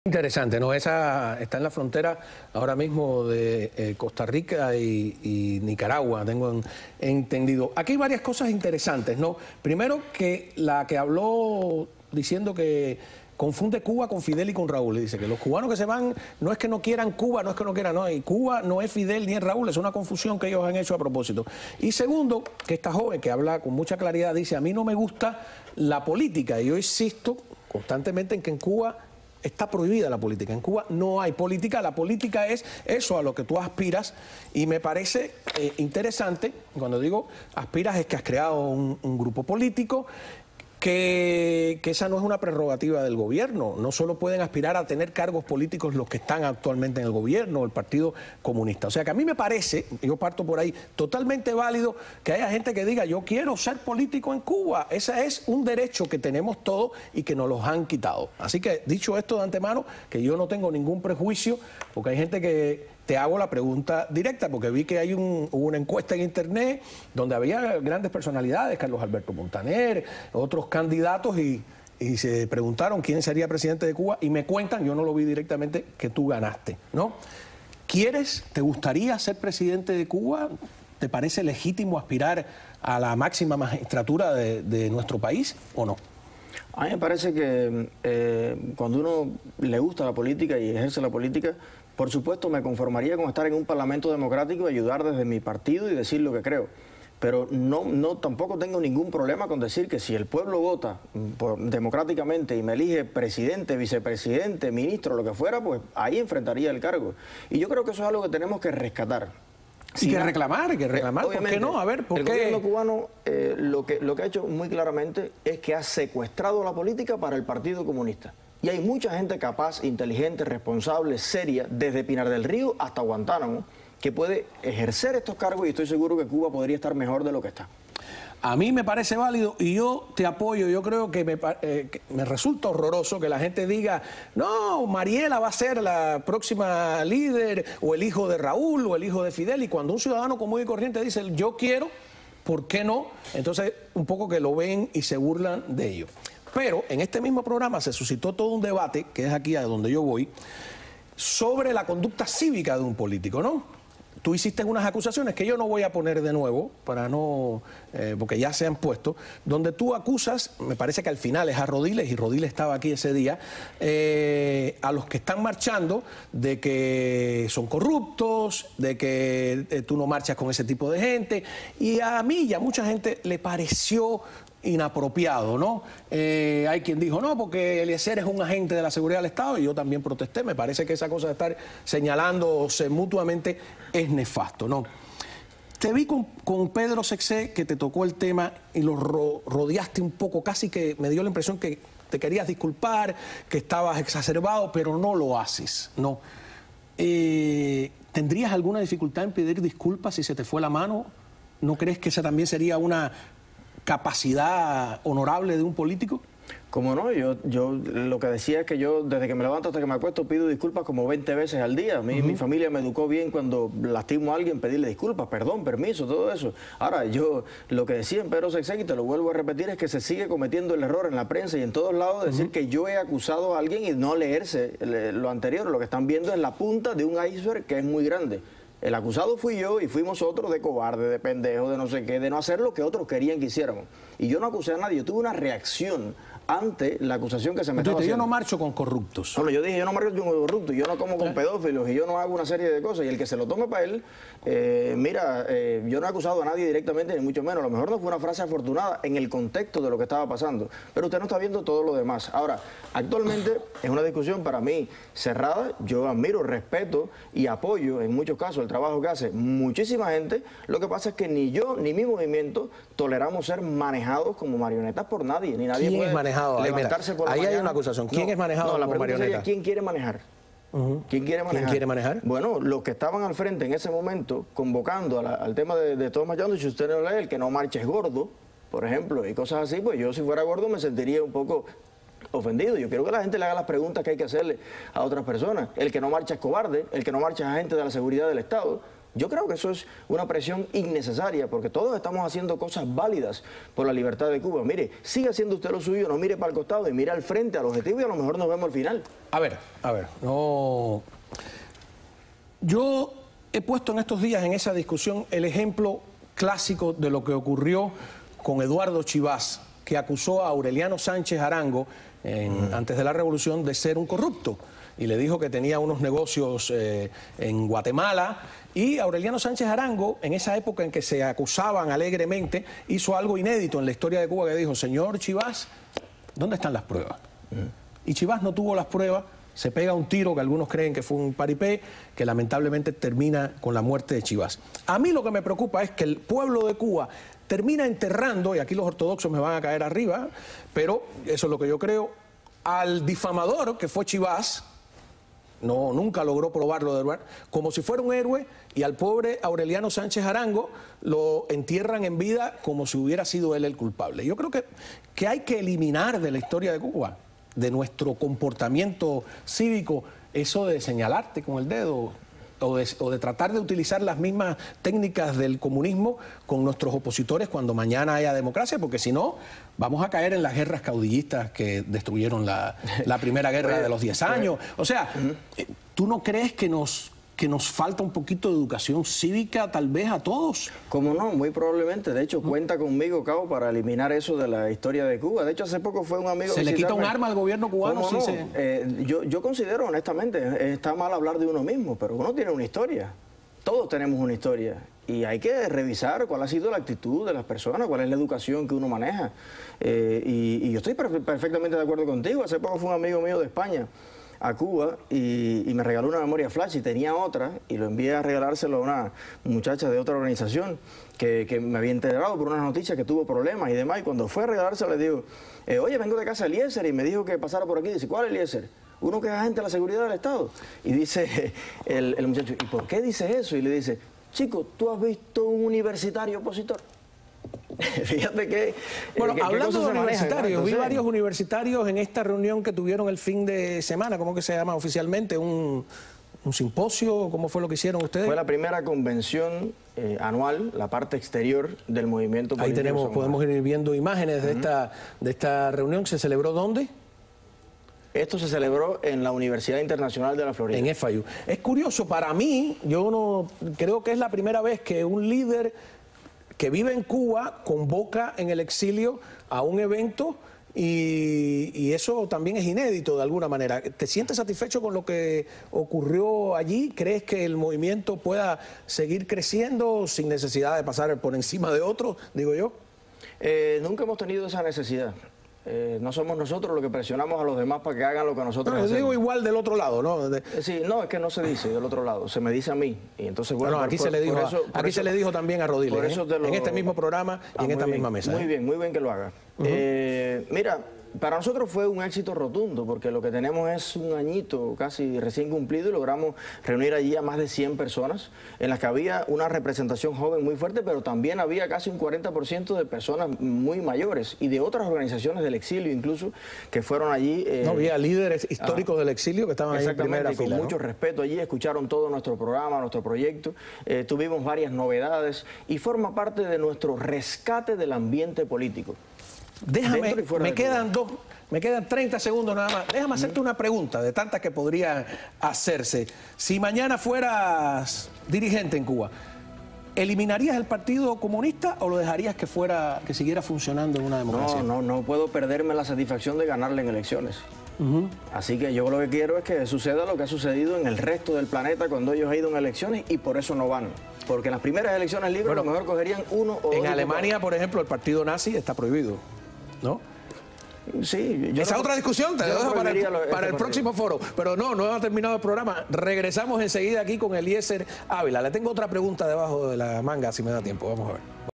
Interesante, ¿no? Esa está en la frontera ahora mismo de Costa Rica y Nicaragua, tengo entendido. Aquí hay varias cosas interesantes, ¿no? Primero, que la que habló diciendo que confunde Cuba con Fidel y con Raúl. Y dice que los cubanos que se van no es que no quieran Cuba, no es que no quieran, no. Y Cuba no es Fidel ni es Raúl, es una confusión que ellos han hecho a propósito. Y segundo, que esta joven que habla con mucha claridad dice, a mí no me gusta la política. Y yo insisto constantemente en que en Cuba está prohibida la política. En Cuba no hay política. La política es eso a lo que tú aspiras. Y me parece interesante, cuando digo aspiras, es que has creado un grupo político, que esa no es una prerrogativa del gobierno. No solo pueden aspirar a tener cargos políticos los que están actualmente en el gobierno, el Partido Comunista. O sea que a mí me parece, yo parto por ahí, totalmente válido que haya gente que diga, yo quiero ser político en Cuba. Ese es un derecho que tenemos todos y que nos los han quitado. Así que, dicho esto de antemano, que yo no tengo ningún prejuicio, porque hay gente que... Te hago la pregunta directa, porque vi que hay hubo una encuesta en internet donde había grandes personalidades, Carlos Alberto Montaner, otros candidatos, y se preguntaron quién sería presidente de Cuba, y me cuentan, yo no lo vi directamente, que tú ganaste, ¿no? ¿Te gustaría ser presidente de Cuba? ¿Te parece legítimo aspirar a la máxima magistratura de nuestro país o no? A mí me parece que cuando uno le gusta la política y ejerce la política, por supuesto me conformaría con estar en un parlamento democrático y ayudar desde mi partido y decir lo que creo. Pero tampoco tengo ningún problema con decir que si el pueblo vota democráticamente y me elige presidente, vicepresidente, ministro, lo que fuera, pues ahí enfrentaría el cargo. Y yo creo que eso es algo que tenemos que rescatar. Y que reclamar, ¿por qué no? A ver, ¿por qué? El gobierno cubano lo que ha hecho muy claramente es que ha secuestrado la política para el Partido Comunista. Y hay mucha gente capaz, inteligente, responsable, seria, desde Pinar del Río hasta Guantánamo, que puede ejercer estos cargos y estoy seguro que Cuba podría estar mejor de lo que está. A mí me parece válido y yo te apoyo. Yo creo que me resulta horroroso que la gente diga, no, Mariela va a ser la próxima líder, o el hijo de Raúl, o el hijo de Fidel, y cuando un ciudadano común y corriente dice, yo quiero, ¿por qué no? Entonces, un poco que lo ven y se burlan de ello. Pero en este mismo programa se suscitó todo un debate, que es aquí a donde yo voy, sobre la conducta cívica de un político, ¿no? Tú hiciste unas acusaciones que yo no voy a poner de nuevo, para no, porque ya se han puesto, donde tú acusas, me parece que al final es a Rodiles, y Rodiles estaba aquí ese día, a los que están marchando, de que son corruptos, de que tú no marchas con ese tipo de gente, y a mí y a mucha gente le pareció inapropiado, ¿no? Hay quien dijo, no, porque Eliezer es un agente de la seguridad del Estado, y yo también protesté. Me parece que esa cosa de estar señalándose mutuamente es nefasto, ¿no? Te vi con Pedro Sexé, que te tocó el tema y lo rodeaste un poco, casi que me dio la impresión que te querías disculpar, que estabas exacerbado, pero no lo haces, ¿no? ¿Tendrías alguna dificultad en pedir disculpas si se te fue la mano? ¿No crees que esa también sería una capacidad honorable de un político? Como no, yo lo que decía es que yo desde que me levanto hasta que me acuesto pido disculpas como 20 veces al día. Mi familia me educó bien cuando lastimo a alguien pedirle disculpas, perdón, permiso, todo eso. Ahora, yo lo que decía en Pedro Sexé, y te lo vuelvo a repetir, es que se sigue cometiendo el error en la prensa y en todos lados de decir que yo he acusado a alguien y no leerse lo anterior. Lo que están viendo es la punta de un iceberg que es muy grande. El acusado fui yo y fuimos otros de cobarde, de pendejo, de no sé qué, de no hacer lo que otros querían que hiciéramos. Y yo no acusé a nadie, yo tuve una reacción ante la acusación que se me estaba haciendo. Yo no marcho con corruptos. Bueno, yo dije, yo no marcho con corruptos, yo no como con pedófilos y yo no hago una serie de cosas. Y el que se lo tome para él, yo no he acusado a nadie directamente, ni mucho menos. A lo mejor no fue una frase afortunada en el contexto de lo que estaba pasando. Pero usted no está viendo todo lo demás. Ahora, actualmente es una discusión para mí cerrada. Yo admiro, respeto y apoyo en muchos casos el trabajo que hace muchísima gente. Lo que pasa es que ni yo ni mi movimiento toleramos ser manejados como marionetas por nadie. Ni nadie puede levantarse por la mañana. Ahí hay una acusación. ¿Quién es manejado como marioneta? Sería, ¿quién quiere manejar? ¿Quién quiere manejar? ¿Quién quiere manejar? Bueno, los que estaban al frente en ese momento, convocando al tema de todos marchando, si usted no lee, el que no marche es gordo, por ejemplo, y cosas así, pues yo si fuera gordo me sentiría un poco ofendido. Yo quiero que la gente le haga las preguntas que hay que hacerle a otras personas. El que no marcha es cobarde, el que no marcha es agente de la seguridad del Estado. Yo creo que eso es una presión innecesaria, porque todos estamos haciendo cosas válidas por la libertad de Cuba. Mire, siga haciendo usted lo suyo, no mire para el costado y mire al frente, al objetivo, y a lo mejor nos vemos al final. A ver, no... Yo he puesto en estos días en esa discusión el ejemplo clásico de lo que ocurrió con Eduardo Chivás, que acusó a Aureliano Sánchez Arango antes de la revolución de ser un corrupto. Y le dijo que tenía unos negocios en Guatemala. Y Aureliano Sánchez Arango, en esa época en que se acusaban alegremente, hizo algo inédito en la historia de Cuba, que dijo: señor Chivás, ¿dónde están las pruebas? Y Chivás no tuvo las pruebas, se pega un tiro que algunos creen que fue un paripé, que lamentablemente termina con la muerte de Chivás. A mí lo que me preocupa es que el pueblo de Cuba termina enterrando, y aquí los ortodoxos me van a caer arriba, pero eso es lo que yo creo, al difamador que fue Chivás. No, nunca logró probarlo de Eduardo, como si fuera un héroe, y al pobre Aureliano Sánchez Arango lo entierran en vida como si hubiera sido él el culpable. Yo creo que hay que eliminar de la historia de Cuba, de nuestro comportamiento cívico, eso de señalarte con el dedo o de tratar de utilizar las mismas técnicas del comunismo con nuestros opositores cuando mañana haya democracia, porque si no, vamos a caer en las guerras caudillistas que destruyeron la primera guerra de los 10 años. O sea, ¿tú no crees que nos falta un poquito de educación cívica tal vez a todos? Como no, muy probablemente. De hecho, cuenta conmigo, Cabo, para eliminar eso de la historia de Cuba. De hecho, hace poco fue un amigo... ¿Se le quita un arma al gobierno cubano? ¿Cómo no? Yo considero, honestamente, está mal hablar de uno mismo, pero uno tiene una historia. Todos tenemos una historia. Y hay que revisar cuál ha sido la actitud de las personas, cuál es la educación que uno maneja. Y yo estoy perfectamente de acuerdo contigo. Hace poco fue un amigo mío de España a Cuba y me regaló una memoria flash y tenía otra, y lo envié a regalárselo a una muchacha de otra organización que me había enterado por unas noticias que tuvo problemas y demás, y cuando fue a regalárselo le digo: oye, vengo de casa de Eliezer y me dijo que pasara por aquí. Dice: ¿cuál Eliezer? Uno que es agente de la seguridad del Estado. Y dice el muchacho: ¿y por qué dices eso? Y le dice: chico, ¿tú has visto un universitario opositor? Fíjate que... Bueno, hablando de universitarios, vi varios universitarios en esta reunión que tuvieron el fin de semana. ¿Cómo que se llama oficialmente? ¿Un simposio? ¿Cómo fue lo que hicieron ustedes? Fue la primera convención anual, la parte exterior del movimiento político. Ahí tenemos, podemos ir viendo imágenes de esta reunión. ¿Se celebró dónde? Esto se celebró en la Universidad Internacional de la Florida. En FIU. Es curioso, para mí, yo no creo que es la primera vez que un líder que vive en Cuba convoca en el exilio a un evento, y eso también es inédito de alguna manera. ¿Te sientes satisfecho con lo que ocurrió allí? ¿Crees que el movimiento pueda seguir creciendo sin necesidad de pasar por encima de otros, digo yo? Nunca hemos tenido esa necesidad. No somos nosotros los que presionamos a los demás para que hagan lo que nosotros hacemos. Digo igual del otro lado, ¿no? Sí, no, es que no se dice del otro lado, se me dice a mí. Y entonces, bueno, aquí se le dijo también a Rodiles, en este mismo programa y en esta misma mesa. Muy bien que lo haga. Mira, para nosotros fue un éxito rotundo, porque lo que tenemos es un añito casi recién cumplido y logramos reunir allí a más de 100 personas, en las que había una representación joven muy fuerte, pero también había casi un 40% de personas muy mayores y de otras organizaciones del exilio incluso, que fueron allí. No, había líderes históricos del exilio que estaban ahí en primera fila. Con mucho respeto allí, escucharon todo nuestro programa, nuestro proyecto, tuvimos varias novedades y forma parte de nuestro rescate del ambiente político. Déjame, me quedan 30 segundos nada más. Déjame hacerte una pregunta de tantas que podrían hacerse. Si mañana fueras dirigente en Cuba, ¿eliminarías el Partido Comunista o lo dejarías que siguiera funcionando en una democracia? No puedo perderme la satisfacción de ganarle en elecciones. Así que yo lo que quiero es que suceda lo que ha sucedido en el resto del planeta cuando ellos han ido en elecciones, y por eso no van. Porque en las primeras elecciones libres a lo mejor cogerían uno o dos. En Alemania, por ejemplo, el partido nazi está prohibido, ¿no? Sí. Esa otra discusión te dejo para el próximo foro. Pero no hemos terminado el programa. Regresamos enseguida aquí con Eliezer Ávila. Le tengo otra pregunta debajo de la manga, si me da tiempo. Vamos a ver.